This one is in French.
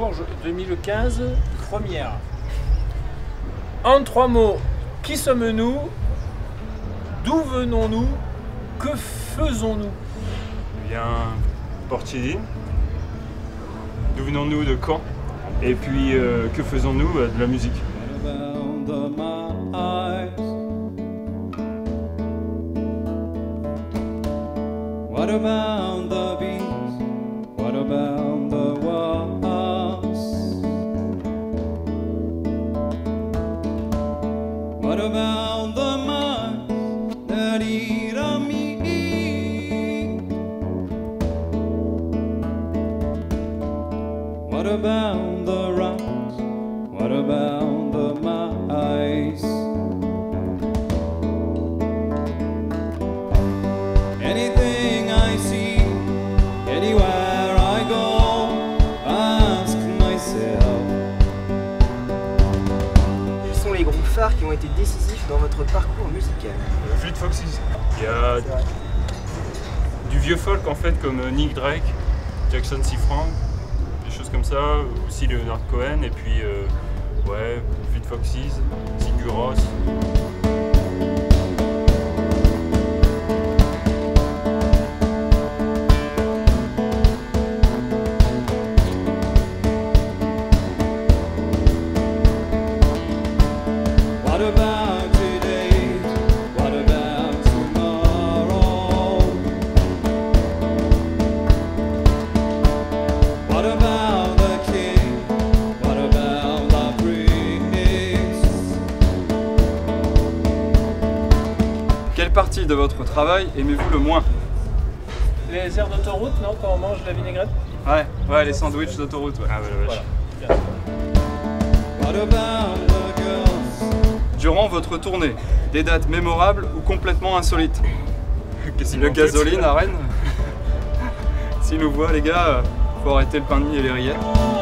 Bourges 2015, première. En 3 mots, qui sommes-nous? D'où venons-nous? Que faisons-nous? Eh bien, Portier. D'où venons-nous? De Caen. Et puis, que faisons-nous? De la musique. What about the bees? What about the wasps? What about the mice that eat on me? What about the rats? What about the mice? Anything I see, anywhere I go, ask myself. Quels sont les groupes phares qui ont été décisifs dans votre parcours musical? Fleet Foxes. Il y a du vieux folk en fait comme Nick Drake, Jackson C. Frank, des choses comme ça, aussi Leonard Cohen et puis ouais, Fleet Foxes, Sigur Rós. What about today? What about tomorrow? What about the king? What about the prince? Quelle partie de votre travail aimez-vous le moins? Les aires d'autoroute, non, quand on mange la vinaigrette? Ouais, les sandwichs d'autoroute. Ouais. Ah ouais, la vache. Voilà. What about the girls? Durant votre tournée, des dates mémorables ou complètement insolites? Quasiment Le toutes. gasoline à Rennes. S'il nous voit les gars, faut arrêter le pain de mie et les rillettes.